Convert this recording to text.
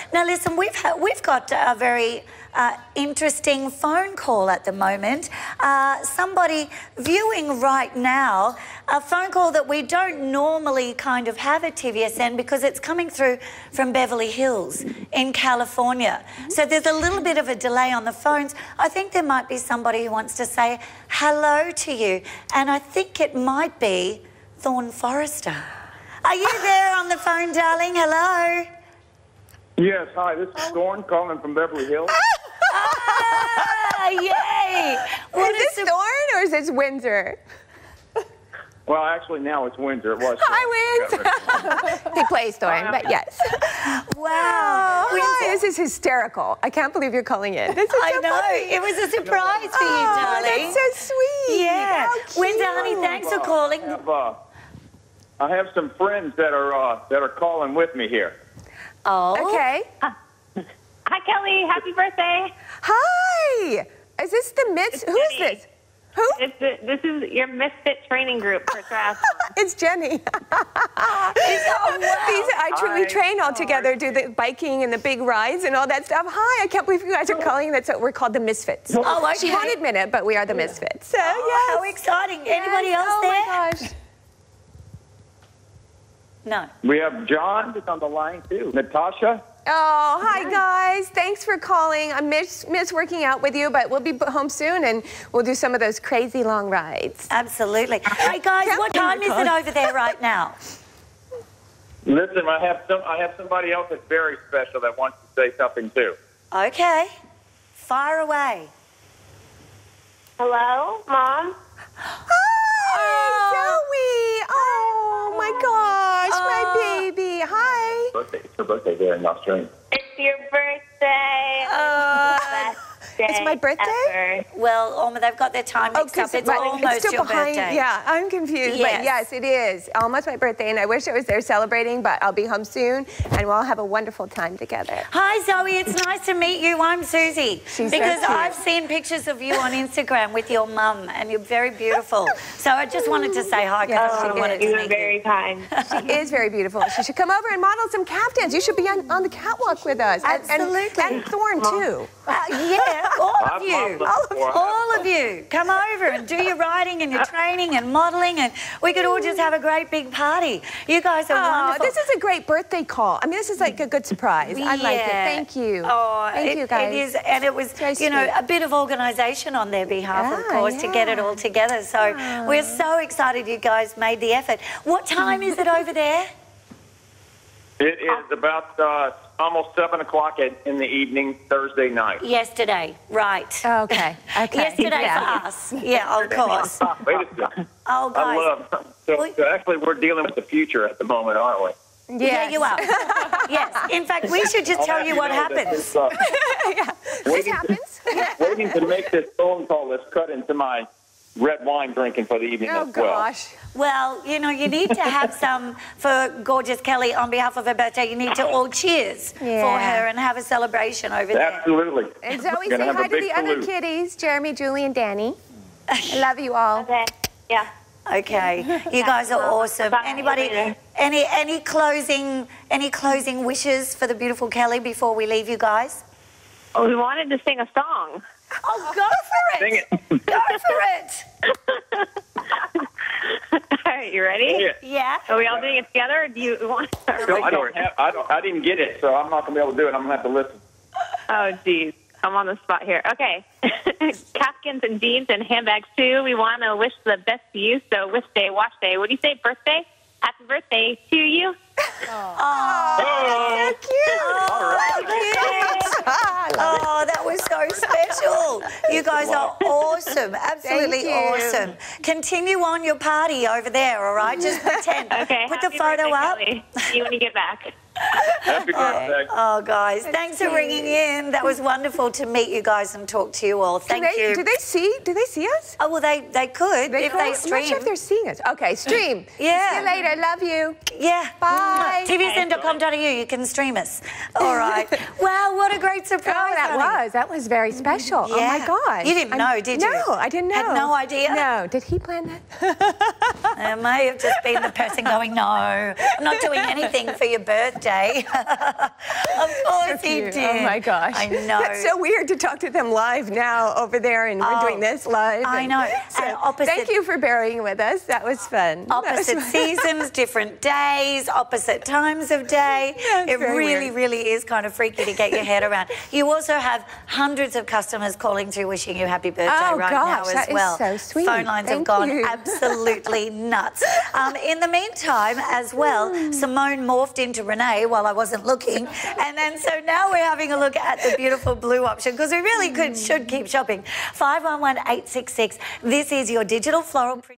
Now, listen, we've got a very interesting phone call at the moment. Somebody viewing right now, a phone call that we don't normally kind of have at TVSN because it's coming through from Beverly Hills in California. So there's a little bit of a delay on the phones. I think there might be somebody who wants to say hello to you, and I think it might be Thorne Forrester. Are you there on the phone, darling? Hello? Yes, hi, this is Thorne calling from Beverly Hills. Yay! Is this Thorne or is this Winsor? Well, actually, now it's Winsor. It was. Hi, Winsor. He plays Thorne, but yes. Wow. Hi, this is hysterical. I can't believe you're calling in. This is I so know. funny. It was a surprise for you, darling. That's so sweet. Yeah. How Winsor, cute. honey, thanks for calling. I have some friends that are calling with me here. Oh. Okay. Hi, Kelly. Happy birthday. Hi. Is this the Miss? Who is this? Who? This is your Misfit training group for triathlon. It's Jenny. We train all together, do the biking and the big rides and all that stuff. Hi, I can't believe you guys are calling. That's what we're called, the Misfits. Oh, okay. She won't admit it, but we are the Misfits. So, yes. How exciting. Anybody else there? Oh, my gosh. No. We have John that's on the line, too. Natasha. Oh, hi, guys. Thanks for calling. I miss working out with you, but we'll be home soon, and we'll do some of those crazy long rides. Absolutely. Hey, guys, what time is it over there right now? Listen, I have somebody else that's very special that wants to say something, too. Okay. Fire away. Hello, Mom? Hi, Zoe. Oh, my gosh, my baby. Hi. It's her birthday there in Australia. It's your birthday. It's my birthday? Ever. Well, Alma, they've got their time mixed up. It's almost still your behind. birthday. Yeah, I'm confused. Yes. But yes, it is almost my birthday, and I wish I was there celebrating, but I'll be home soon, and we'll all have a wonderful time together. Hi, Zoe. It's nice to meet you. I'm Susie. She's because so cute. I've seen pictures of you on Instagram with your mum, and you're very beautiful. So I just wanted to say hi because I wanted to You're meet very you. kind. She is very beautiful. She should come over and model some Kaftans. You should be on the catwalk with us. Absolutely. And Thorne, too. Yeah, all of you. All of you. Come over and do your riding and your training and modelling, and we could all just have a great big party. You guys are wonderful. This is a great birthday call. I mean, this is like a good surprise. I like it. Thank you. Oh, Thank you, guys. It is, and it was, you know, a bit of organisation on their behalf, of course, to get it all together. So we're so excited you guys made the effort. What time is it over there? It is about almost 7 o'clock in the evening, Thursday night. Yesterday, right. Okay. Yesterday for us. Yeah, of course. Wait a second. Oh, guys. So actually, we're dealing with the future at the moment, aren't we? Yeah, you are. Yes. In fact, we should just tell you what happens. This happens. Waiting to make this phone call that's cut into my red wine drinking for the evening as well. Gosh. Well, you know, you need to have some for gorgeous Kelly on behalf of her birthday. You need to all cheers for her and have a celebration over there. Absolutely. And Zoe, say hi to the other kitties, Jeremy, Julie, and Danny. I love you all. Okay. Yeah. Okay, you guys are awesome. Bye. Anybody, any closing wishes for the beautiful Kelly before we leave you guys? Oh, we wanted to sing a song. Oh, go for it! Sing it. Go for it! All right, you ready? Yeah. Are we all doing it together, or do you want to? No, I didn't get it, so I'm not gonna be able to do it. I'm gonna have to listen. Oh, geez. I'm on the spot here. Okay. Caskins and jeans and handbags, too. We want to wish the best to you. So, wish day, wash day. What do you say, birthday? Happy birthday to you. Oh, so cute. Oh, that was so special. You guys are awesome. Absolutely awesome. Continue on your party over there, all right? Just pretend. Okay. Put the photo up. Kelly. See you when you get back. Happy birthday. Oh, guys, thanks for ringing in. That was wonderful to meet you guys and talk to you all. Thank you. Do they see us? Oh, well, they could if they stream. I'm not sure if they're seeing us. Okay, stream. Yeah. See you later. Love you. Yeah. Bye. TVSN.com.au. You can stream us. All right. Wow, what a great surprise. Oh, that was very special. Yeah. Oh, my gosh. You didn't know, did you? No, I didn't know. Had no idea? No. Did he plan that? It may have just been the person going, no, I'm not doing anything for your birthday. Of course cute. did. Oh my gosh. I know. It's so weird to talk to them live now over there, and we're doing this live. I know. So And opposite, thank you for bearing with us. That was fun. opposite seasons, different days, opposite times of day. It really, really is kind of freaky to get your head around. You also have hundreds of customers calling through wishing you happy birthday right now as well. That is so sweet. Phone lines have gone absolutely nuts. In the meantime, as well, Simone morphed into Renee while I wasn't looking, and then so now we're having a look at the beautiful blue option because we really should keep shopping. 511866. This is your digital floral print.